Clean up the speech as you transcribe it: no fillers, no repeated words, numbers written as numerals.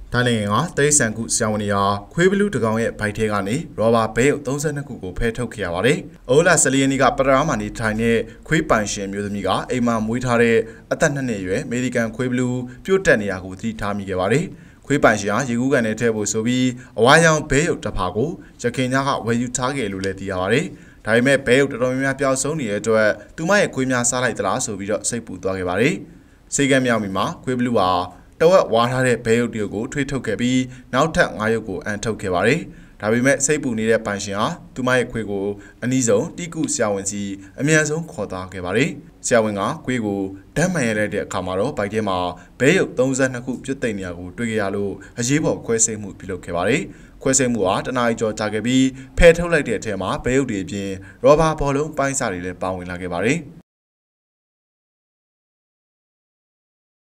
ဒါနဲ့ငါတိဆန်ကုဆရာဝန်ရာခွေးဘလူးတကောင်ရဲ့ဘိုက်ထဲကနေရောဘာဘဲကို32ခုကိုဖဲထုတ်ခဲ့ရပါတယ်။အိုလာဆလီယနီကပရာမာနီထိုင်တဲ့ခွေးပိုင်ရှင်မျိုးသမီးကအိမ်မှာမွေးထားတဲ့အသက်2နှစ်အရွယ်အမေရိကန်ခွေးဘလူးပြုတ်တက်နေရကိုသတိထားမိခဲ့ပါတယ်။ခွေးပိုင်ရှင်ဟာရေကူးကန်နဲ့ထည့်ဖို့ဆိုပြီးအဝါရောင်ဘဲရုပ်တစ်ဖာကိုရခင်ညကဝယ်ယူထားခဲ့လို့လည်းသိရပါတယ်။ဒါပေမဲ့ဘဲရုပ်တော်တော်များများပျောက်ဆုံးနေတဲ့အတွက်သူမရဲ့ခွေးများစားလိုက်သလားဆိုပြီးတော့စိတ်ပူသွားခဲ့ပါတယ်။စိတ်ကမ်းမြောက်မီမှာခွေးဘလူးဟာတဝက်ဝါထားတဲ့ဘဲရုပ်တွေကိုထွေးထုတ်ခဲ့ပြီးနောက်ထပ်9ရုပ်ကိုအန်ထုတ်ခဲ့ပါတယ်။ဒါပေမဲ့စိတ်ပူနေတဲ့ပိုင်ရှင်ဟာသူမရဲ့ခွေးကိုအနည်းဆုံးတိကုဆရာဝန်စီအမြန်ဆုံးခေါ်သွားခဲ့ပါတယ်။ဆရာဝန်ကခွေးကိုဓာတ်မှန်ရတဲ့အခါမှာတော့ဘိုက်ထဲမှာဘဲရုပ်32ခုပြည့်သိမ့်နေရကိုတွေ့ကြရလို့အရေးပေါ်ခွဲစိတ်မှုပြုလုပ်ခဲ့ပါတယ်။ခွဲစိတ်မှုဟာတနားရီကျော်ကြာခဲ့ပြီးဖယ်ထုတ်လိုက်တဲ့အထက်မှာဘဲရုပ်တွေအပြင်ရောဘာဘောလုံးပိုင်းစာတွေလည်းပါဝင်လာခဲ့ပါတယ်။